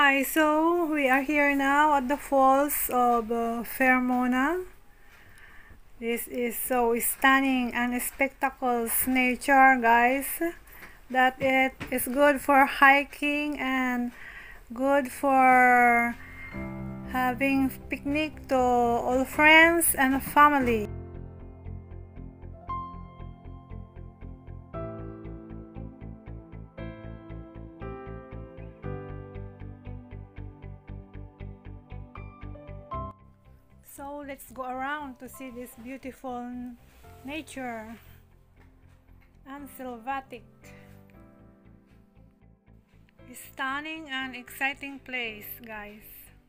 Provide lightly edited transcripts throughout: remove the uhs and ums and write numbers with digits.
Hi, so we are here now at the falls of Fermona. This is so stunning and spectacular nature, guys, that it is good for hiking and good for having picnic to all friends and family. So let's go around to see this beautiful nature and selvatic. Stunning and exciting place, guys.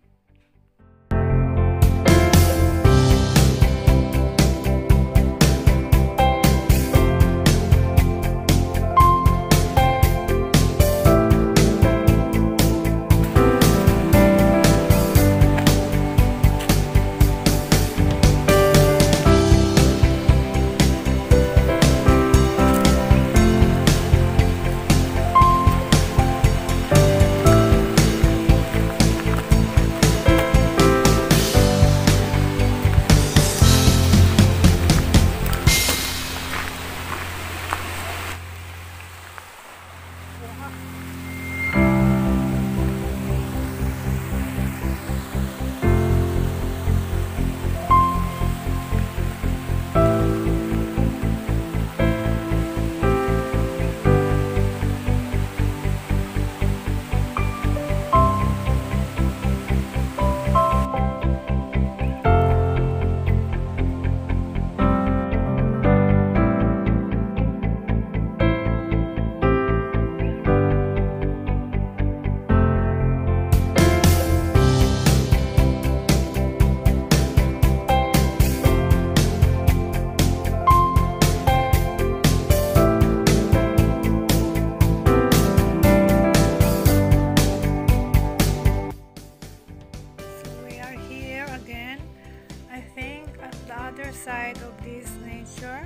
Side of this nature,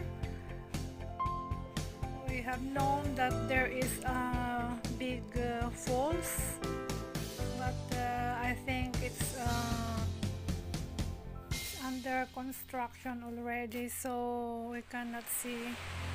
we have known that there is a big falls, but I think it's under construction already, so we cannot see.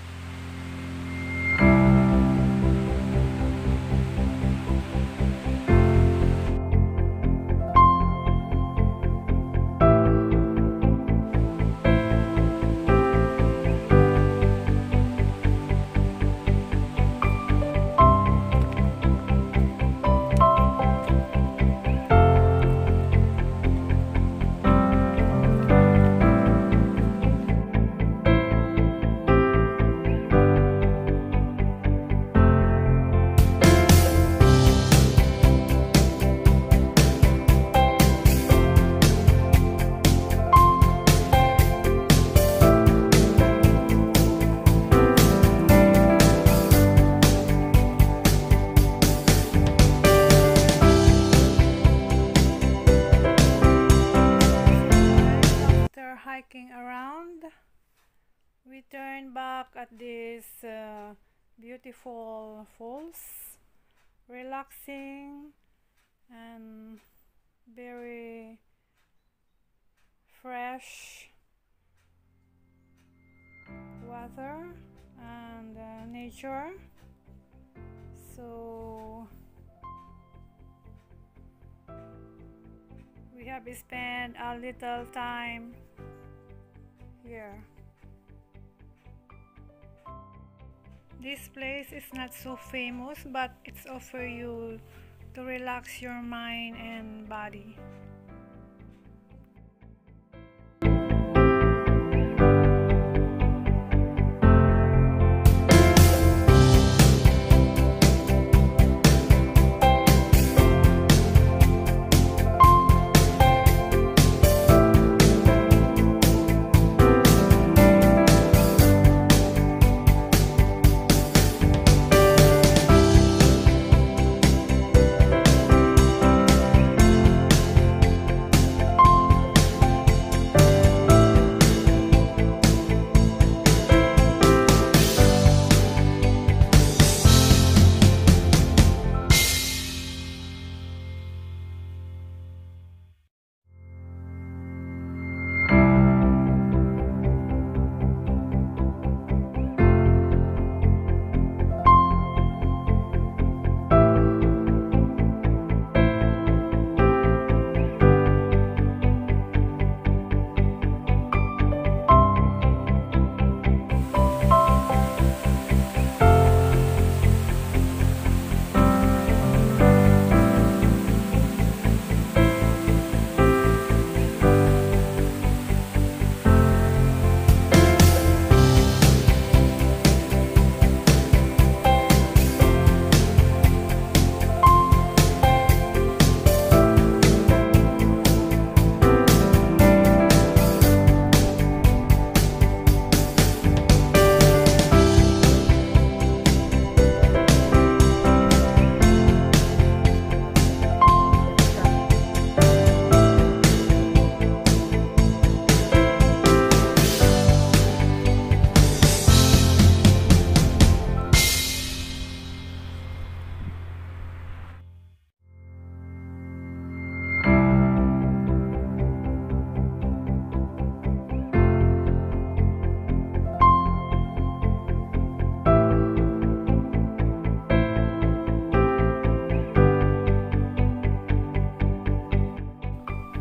Hiking around, we turn back at this beautiful falls, relaxing and very fresh water and nature. So we have spent a little time here. This place is not so famous, but it's offer you to relax your mind and body.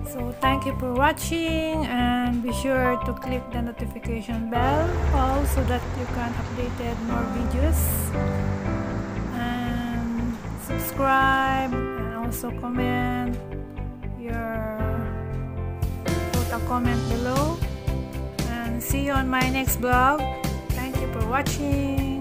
So thank you for watching, and be sure to click the notification bell all so that you can update more videos, and subscribe, and also comment put a comment below, and see you on my next vlog. Thank you for watching.